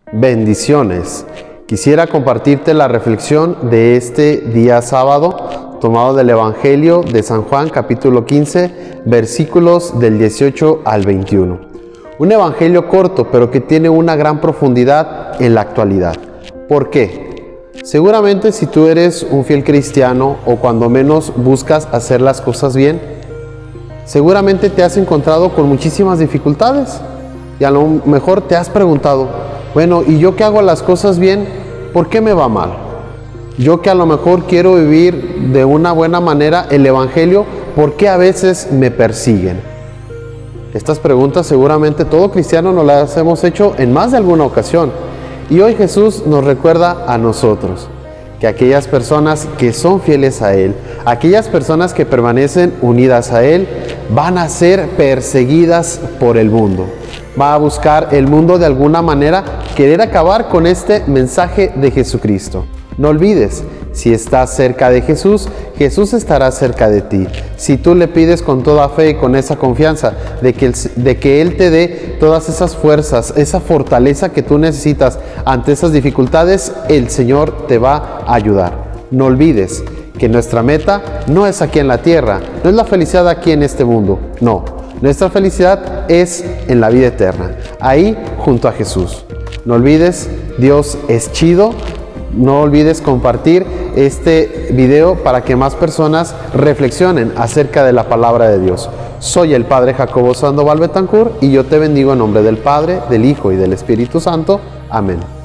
Bendiciones. Quisiera compartirte la reflexión de este día sábado, tomado del Evangelio de San Juan, capítulo 15, versículos del 18 al 21. Un evangelio corto, pero que tiene una gran profundidad en la actualidad. ¿Por qué? Seguramente si tú eres un fiel cristiano o cuando menos buscas hacer las cosas bien, seguramente te has encontrado con muchísimas dificultades y a lo mejor te has preguntado, bueno, ¿y yo que hago las cosas bien, por qué me va mal? Yo que a lo mejor quiero vivir de una buena manera el evangelio, ¿por qué a veces me persiguen? Estas preguntas seguramente todo cristiano nos las hemos hecho en más de alguna ocasión. Y hoy Jesús nos recuerda a nosotros que aquellas personas que son fieles a Él, aquellas personas que permanecen unidas a Él, van a ser perseguidas por el mundo. Va a buscar el mundo de alguna manera querer acabar con este mensaje de Jesucristo. No olvides, si estás cerca de Jesús, Jesús estará cerca de ti. Si tú le pides con toda fe y con esa confianza de que Él te dé todas esas fuerzas, esa fortaleza que tú necesitas ante esas dificultades, el Señor te va a ayudar. No olvides que nuestra meta no es aquí en la tierra, no es la felicidad aquí en este mundo, no. Nuestra felicidad es en la vida eterna, ahí junto a Jesús. No olvides, Dios es chido. No olvides compartir este video para que más personas reflexionen acerca de la palabra de Dios. Soy el Padre Jacobo Sandoval Betancourt y yo te bendigo en nombre del Padre, del Hijo y del Espíritu Santo. Amén.